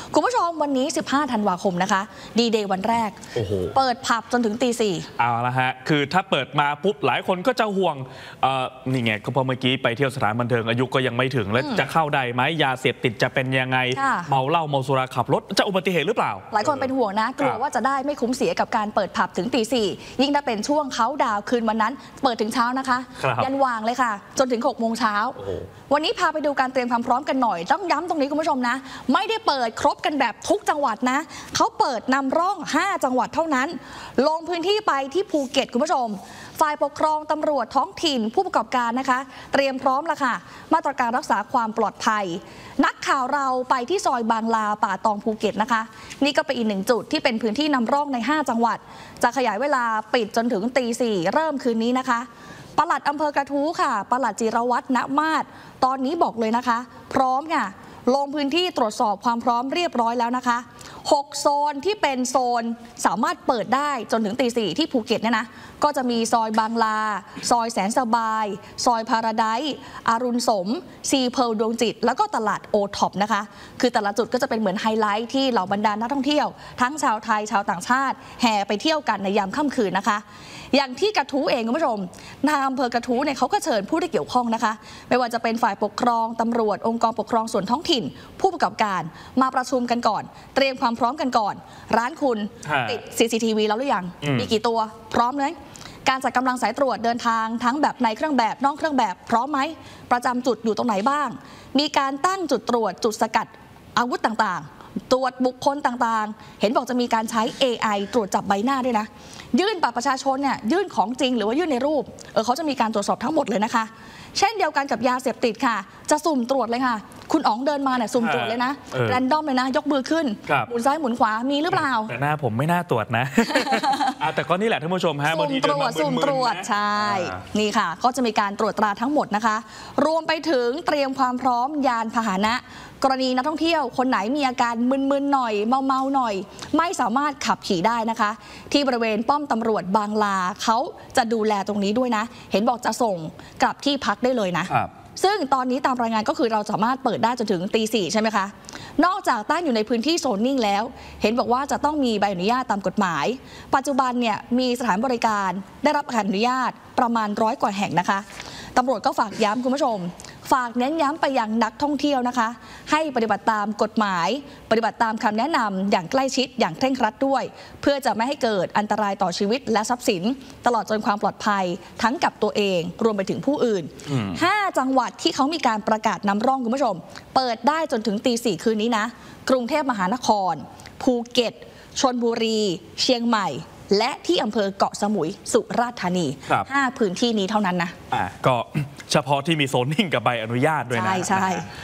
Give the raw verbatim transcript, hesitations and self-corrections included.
คุณผู้ชมวันนี้สิบห้าธันวาคมนะคะดีเดย์วันแรกโอ้โหเปิดผับจนถึงตีสี่เอาละฮะคือถ้าเปิดมาปุ๊บหลายคนก็จะห่วงนี่ไงก็พอเมื่อกี้ไปเที่ยวสถานบันเทิงอายุก็ยังไม่ถึงแล้วจะเข้าได้ไหมยาเสพติดจะเป็นยังไงเมาเหล้าเมาสุราขับรถจะอุบัติเหตุหรือเปล่าหลายคนเป็นห่วงนะกลัวว่าจะได้ไม่คุ้มเสียกับการเปิดผับถึงตีสี่ยิ่งถ้าเป็นช่วงเขาดาวคืนวันนั้นเปิดถึงเช้านะคะยันวางเลยค่ะจนถึงหกโมงเช้าวันนี้พาไปดูการเตรียมความพร้อมกันหน่อยต้องย้ำตรงนี้คุณผู้ชมนะไม่ได้เปิดครบกันแบบทุกจังหวัดนะเขาเปิดนำร่องห้าจังหวัดเท่านั้นลงพื้นที่ไปที่ภูเก็ตคุณผู้ชมฝ่ายปกครองตำรวจท้องถิ่นผู้ประกอบการนะคะเตรียมพร้อมแล้วค่ะมาตรการรักษาความปลอดภัยนักข่าวเราไปที่ซอยบางลาป่าตองภูเก็ตนะคะนี่ก็เป็นอีกหนึ่งจุดที่เป็นพื้นที่นำร่องในห้าจังหวัดจะขยายเวลาปิดจนถึงตีสี่เริ่มคืนนี้นะคะปลัดอำเภอกระทู้ค่ะปลัดจิรวัฒน์ณมาศตอนนี้บอกเลยนะคะพร้อมค่ะลงพื้นที่ตรวจสอบความพร้อมเรียบร้อยแล้วนะคะหกโซนที่เป็นโซนสามารถเปิดได้จนถึงตีสี่ที่ภูเก็ตเนี่ยนะก็จะมีซอยบางลาซอยแสนสบายซอยพาราไดซ์อารุณสมซีเพิลดวงจิตแล้วก็ตลาดโอท็อปนะคะคือแต่ละจุดก็จะเป็นเหมือนไฮไลท์ที่เหล่าบรรดานักท่องเที่ยวทั้งชาวไทยชาวต่างชาติแห่ไปเที่ยวกันในยามค่ำคืนนะคะอย่างที่กระทู้เองคุณผู้ชมนายอำเภอกระทู้เนี่ยเขาก็เชิญผู้ที่เกี่ยวข้องนะคะไม่ว่าจะเป็นฝ่ายปกครองตำรวจองค์กรปกครองส่วนท้องถิ่นผู้ประกอบการมาประชุมกันก่อนเตรียมความพร้อมกันก่อนร้านคุณติด ซี ซี ที วี แล้วหรือยังมีกี่ตัวพร้อมเลยการจัดกำลังสายตรวจเดินทางทั้งแบบในเครื่องแบบนอกเครื่องแบบพร้อมไหมประจำจุดอยู่ตรงไหนบ้างมีการตั้งจุดตรวจจุดสกัดอาวุธต่างๆตรวจบุคคลต่างๆเห็นบอกจะมีการใช้ เอ ไอ ตรวจจับใบหน้าด้วยนะยื่นบัตรประชาชนเนี่ยยื่นของจริงหรือว่ายื่นในรูปเออเขาจะมีการตรวจสอบทั้งหมดเลยนะคะเช่นเดียวกันกับยาเสพติดค่ะจะสุ่มตรวจเลยค่ะคุณอ๋องเดินมาเนี่ยสุ่มตรวจเลยนะแรนดอมเลยนะยกมือขึ้นหมุนซ้ายหมุนขวามีหรือเปล่าแต่หน้าผมไม่น่าตรวจนะ แต่ก็นี่แหละท่านผู้ชมฮะสุ่มตรวจสุ่มตรวจใช่นี่ค่ะก็จะมีการตรวจตราทั้งหมดนะคะรวมไปถึงเตรียมความพร้อมยานพาหนะกรณีนักท่องเที่ยวคนไหนมีอาการมึนๆหน่อยเมาๆหน่อยไม่สามารถขับขี่ได้นะคะที่บริเวณป้อมตำรวจบางลาเขาจะดูแลตรงนี้ด้วยนะเห็นบอกจะส่งกลับที่พักได้เลยนะซึ่งตอนนี้ตามรายงานก็คือเราสามารถเปิดได้จนถึงตีสี่ใช่ไหมคะนอกจากตั้งอยู่ในพื้นที่โซนนิ่งแล้วเห็นบอกว่าจะต้องมีใบอนุญาตตามกฎหมายปัจจุบันเนี่ยมีสถานบริการได้รับอนุญาตประมาณร้อยกว่าแห่งนะคะตำรวจก็ฝากย้ำคุณผู้ชมฝากเน้นย้ำไปยังนักท่องเที่ยวนะคะให้ปฏิบัติตามกฎหมายปฏิบัติตามคำแนะนำอย่างใกล้ชิดอย่างเคร่งครัดด้วยเพื่อจะไม่ให้เกิดอันตรายต่อชีวิตและทรัพย์สินตลอดจนความปลอดภัยทั้งกับตัวเองรวมไปถึงผู้อื่นห้าจังหวัดที่เขามีการประกาศนำร่องคุณผู้ชมเปิดได้จนถึงตีสี่คืนนี้นะกรุงเทพมหานครภูเก็ตชลบุรีเชียงใหม่และที่อำเภอเกาะสมุยสุราษฎร์ธานีห้าพื้นที่นี้เท่านั้นนะก็เฉพาะที่มีโซนนิ่งกับใบอนุญาตด้วยนะใช่ใช่